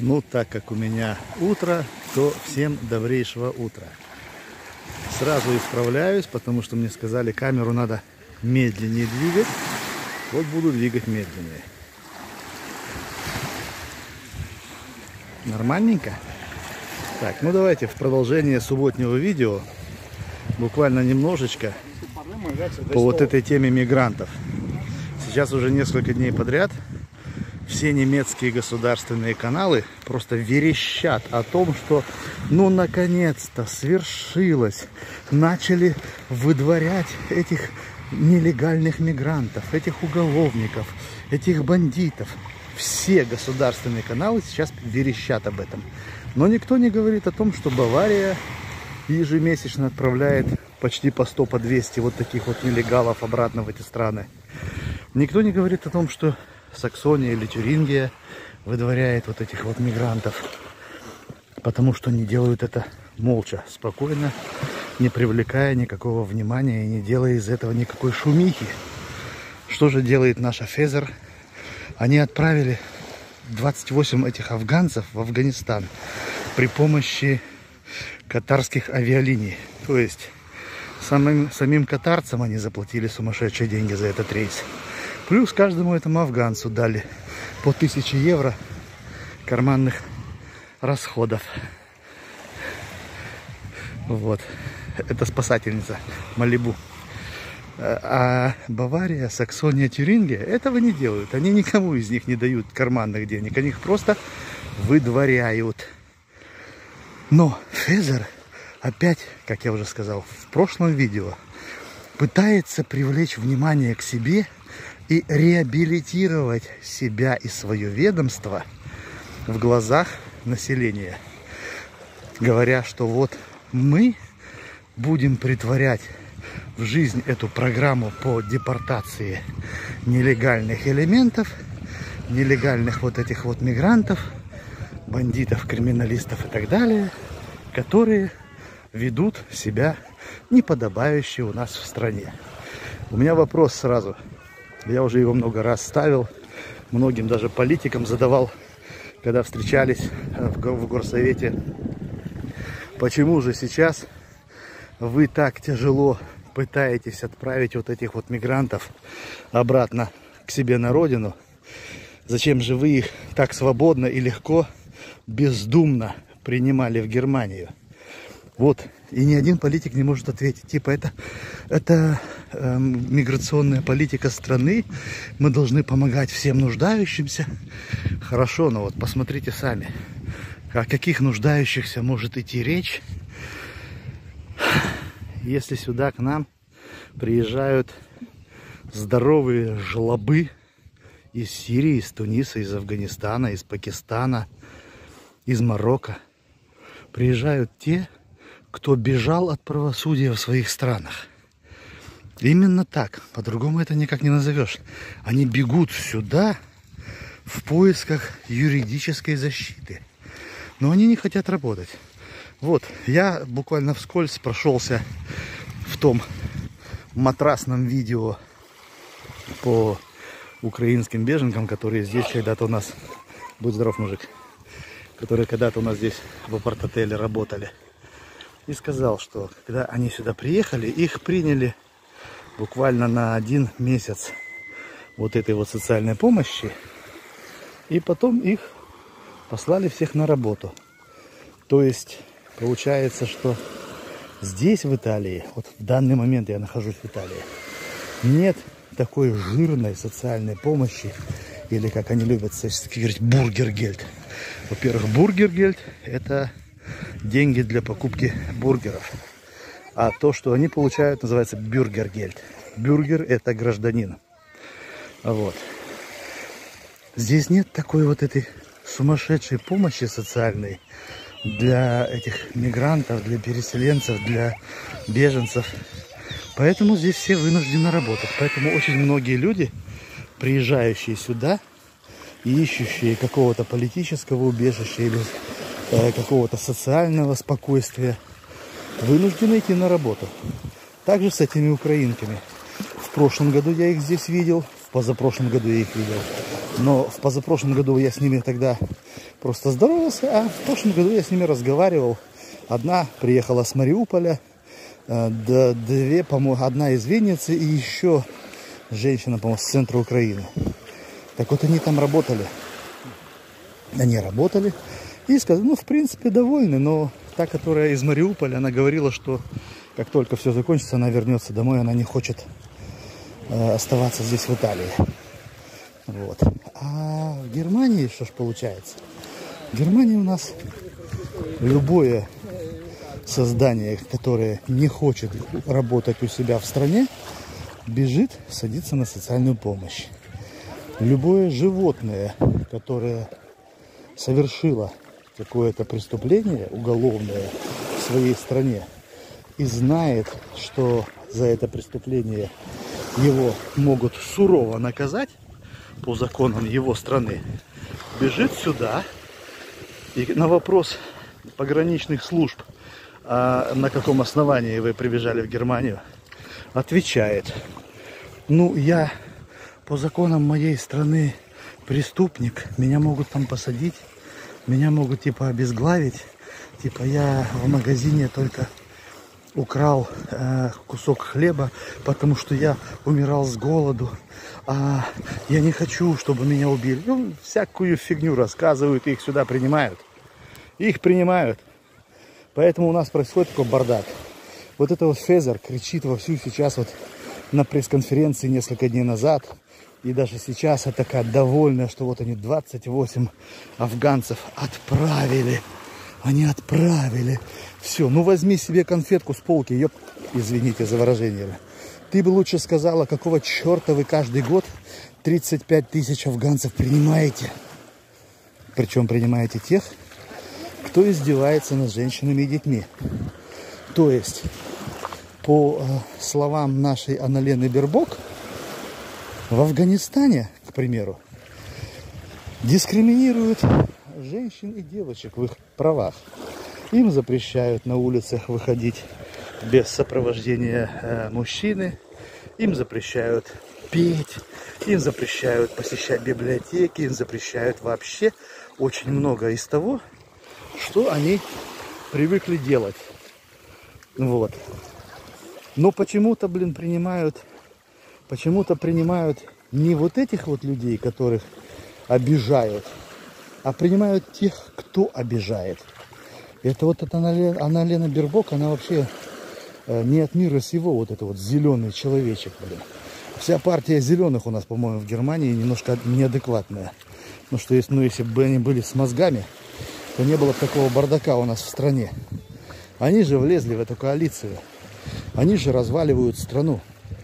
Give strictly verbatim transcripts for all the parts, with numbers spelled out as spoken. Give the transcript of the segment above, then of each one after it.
Ну, так как у меня утро, то всем добрейшего утра. Сразу исправляюсь, потому что мне сказали, камеру надо медленнее двигать. Вот буду двигать медленнее. Нормальненько? Так, ну давайте в продолжение субботнего видео буквально немножечко по вот этой теме мигрантов. Сейчас уже несколько дней подряд все немецкие государственные каналы просто верещат о том, что ну наконец-то свершилось, начали выдворять этих нелегальных мигрантов, этих уголовников, этих бандитов. Все государственные каналы сейчас верещат об этом. Но никто не говорит о том, что Бавария ежемесячно отправляет почти по сто, по двести вот таких вот нелегалов обратно в эти страны. Никто не говорит о том, что Саксония или Тюрингия выдворяет вот этих вот мигрантов, потому что они делают это молча, спокойно, не привлекая никакого внимания и не делая из этого никакой шумихи. Что же делает наша Фезер? Они отправили двадцать восемь этих афганцев в Афганистан при помощи катарских авиалиний. То есть самим, самим катарцам они заплатили сумасшедшие деньги за этот рейс. Плюс каждому этому афганцу дали по тысяче евро карманных расходов. Вот. Это спасательница Малибу. А Бавария, Саксония, Тюрингия этого не делают. Они никому из них не дают карманных денег. Они их просто выдворяют. Но Фезер опять, как я уже сказал в прошлом видео, пытается привлечь внимание к себе и реабилитировать себя и свое ведомство в глазах населения, говоря, что вот мы будем притворять в жизнь эту программу по депортации нелегальных элементов, нелегальных вот этих вот мигрантов, бандитов, криминалистов и так далее, которые ведут себя неподобающе у нас в стране. У меня вопрос сразу. Я уже его много раз ставил, многим даже политикам задавал, когда встречались в горсовете. Почему же сейчас вы так тяжело пытаетесь отправить вот этих вот мигрантов обратно к себе на родину? Зачем же вы их так свободно и легко, бездумно принимали в Германию? Вот, и ни один политик не может ответить. Типа, это, это э, миграционная политика страны, мы должны помогать всем нуждающимся. Хорошо, но вот посмотрите сами, о каких нуждающихся может идти речь, если сюда к нам приезжают здоровые жлобы из Сирии, из Туниса, из Афганистана, из Пакистана, из Марокко. Приезжают те, кто бежал от правосудия в своих странах. Именно так, по-другому это никак не назовешь. Они бегут сюда в поисках юридической защиты. Но они не хотят работать. Вот, я буквально вскользь прошелся в том матрасном видео по украинским беженкам, которые здесь когда-то у нас, будь здоров, мужик, которые когда-то у нас здесь в апарт-отеле работали. И сказал, что когда они сюда приехали, их приняли буквально на один месяц вот этой вот социальной помощи. И потом их послали всех на работу. То есть получается, что здесь, в Италии, вот в данный момент я нахожусь в Италии, нет такой жирной социальной помощи, или, как они любят говорить, бургергельд. Во-первых, бургергельд – это деньги для покупки бургеров. А то, что они получают, называется бюргергельд. Бюргер – это гражданин. Вот. Здесь нет такой вот этой сумасшедшей помощи социальной для этих мигрантов, для переселенцев, для беженцев. Поэтому здесь все вынуждены работать. Поэтому очень многие люди, приезжающие сюда и ищущие какого-то политического убежища или э, какого-то социального спокойствия, вынуждены идти на работу. Также с этими украинками. В прошлом году я их здесь видел, в позапрошлом году я их видел. Но в позапрошлом году я с ними тогда просто здоровался. А в прошлом году я с ними разговаривал. Одна приехала с Мариуполя, две, по-моему, одна из Винницы и еще женщина, по-моему, с центра Украины. Так вот, они там работали. Они работали и сказали, ну, в принципе, довольны, но та, которая из Мариуполя, она говорила, что как только все закончится, она вернется домой, она не хочет э, оставаться здесь, в Италии. Вот. А в Германии, что ж получается? В Германии у нас любое создание, которое не хочет работать у себя в стране, бежит, садится на социальную помощь. Любое животное, которое совершило какое-то преступление уголовное в своей стране и знает, что за это преступление его могут сурово наказать по законам его страны, бежит сюда и на вопрос пограничных служб, а на каком основании вы прибежали в Германию, отвечает: ну, я по законам моей страны преступник, меня могут там посадить, меня могут типа обезглавить, типа я в магазине только украл э, кусок хлеба, потому что я умирал с голоду, а я не хочу, чтобы меня убили. Ну, всякую фигню рассказывают, и их сюда принимают. Их принимают. Поэтому у нас происходит такой бардак. Вот это вот Фезер кричит вовсю сейчас вот на пресс-конференции несколько дней назад. И даже сейчас я такая довольная, что вот они двадцать восемь афганцев отправили. Они отправили. Все, ну возьми себе конфетку с полки, ёп, извините за выражение. Ты бы лучше сказала, какого черта вы каждый год тридцать пять тысяч афганцев принимаете. Причем принимаете тех, кто издевается над женщинами и детьми. То есть, по э, словам нашей Анналены Бербок, в Афганистане, к примеру, дискриминируют женщин и девочек в их правах. Им запрещают на улицах выходить без сопровождения э, мужчины. Им запрещают петь. Им запрещают посещать библиотеки. Им запрещают вообще очень много из того, что они привыкли делать. Вот. Но почему-то, блин, принимают... Почему-то принимают не вот этих вот людей, которых обижают, а принимают тех, кто обижает. Это вот эта Анналена Бербок, она вообще э, не от мира сего, вот это вот зеленый человечек, блин. Вся партия зеленых у нас, по-моему, в Германии немножко неадекватная. Ну что, если, ну, если бы они были с мозгами, то не было бы такого бардака у нас в стране. Они же влезли в эту коалицию. Они же разваливают страну.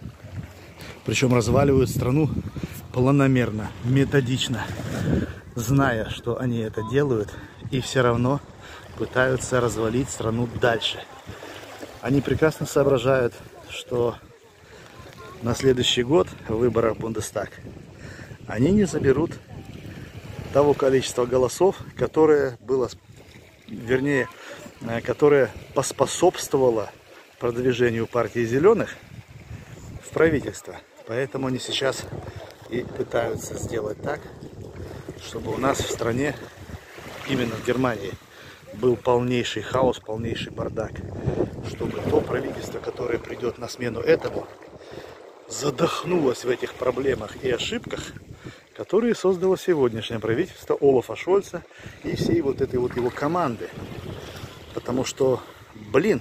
Причем разваливают страну планомерно, методично, зная, что они это делают, и все равно пытаются развалить страну дальше. Они прекрасно соображают, что на следующий год в выборах в Бундестаг они не заберут того количества голосов, которое было, вернее, которое поспособствовало продвижению партии зеленых в правительство. Поэтому они сейчас и пытаются сделать так, чтобы у нас в стране, именно в Германии, был полнейший хаос, полнейший бардак. Чтобы то правительство, которое придет на смену этому, задохнулось в этих проблемах и ошибках, которые создало сегодняшнее правительство Олафа Шольца и всей вот этой вот его команды. Потому что, блин,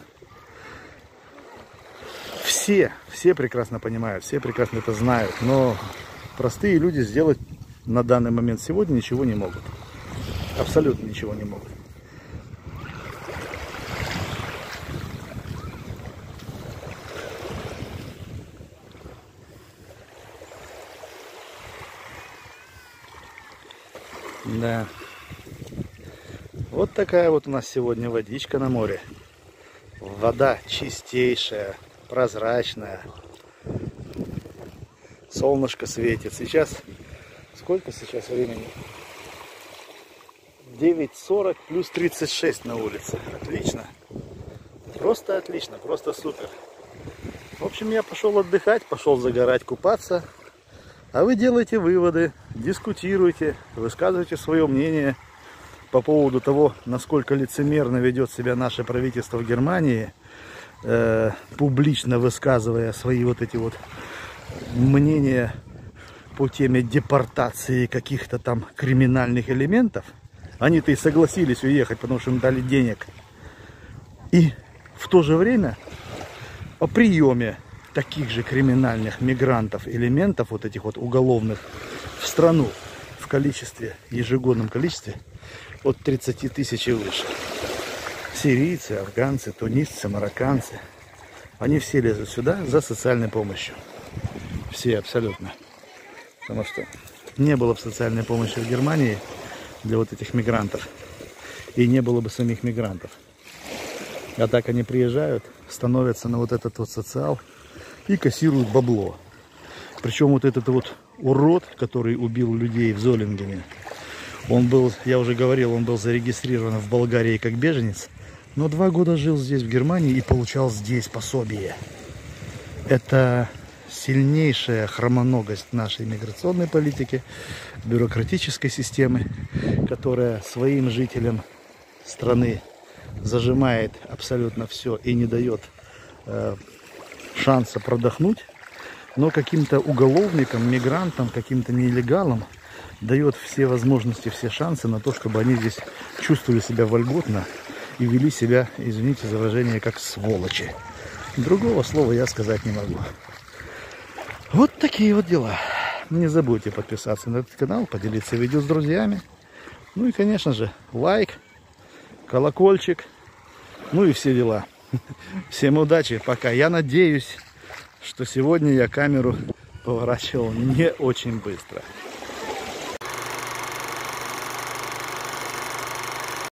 Все, все прекрасно понимают, все прекрасно это знают, но простые люди сделать на данный момент сегодня ничего не могут. Абсолютно ничего не могут. Да. Вот такая вот у нас сегодня водичка на море. Вода чистейшая, прозрачная. Солнышко светит. Сейчас сколько сейчас времени? девять сорок плюс тридцать шесть на улице. Отлично. Просто отлично, просто супер. В общем, я пошел отдыхать, пошел загорать, купаться. А вы делайте выводы, дискутируйте, высказывайте свое мнение. по поводу того, насколько лицемерно ведет себя наше правительство в Германии, э, публично высказывая свои вот эти вот мнения по теме депортации каких-то там криминальных элементов. Они-то и согласились уехать, потому что им дали денег. И в то же время о приеме таких же криминальных мигрантов, элементов вот этих вот уголовных в страну в количестве, ежегодном количестве от тридцати тысяч и выше. Сирийцы, афганцы, тунисцы, марокканцы. Они все лезут сюда за социальной помощью. Все абсолютно. Потому что не было бы социальной помощи в Германии для вот этих мигрантов. И не было бы самих мигрантов. А так они приезжают, становятся на вот этот вот социал и кассируют бабло. Причем вот этот вот урод, который убил людей в Золингене, он был, я уже говорил, он был зарегистрирован в Болгарии как беженец, но два года жил здесь, в Германии, и получал здесь пособие. Это сильнейшая хромоногость нашей миграционной политики, бюрократической системы, которая своим жителям страны зажимает абсолютно все и не дает э, шанса продохнуть, но каким-то уголовникам, мигрантам, каким-то нелегалам дает все возможности, все шансы на то, чтобы они здесь чувствовали себя вольготно и вели себя, извините за выражение, как сволочи. Другого слова я сказать не могу. Вот такие вот дела. Не забудьте подписаться на этот канал, поделиться видео с друзьями. Ну и, конечно же, лайк, колокольчик, ну и все дела. Всем удачи, пока. Я надеюсь, что сегодня я камеру поворачивал не очень быстро.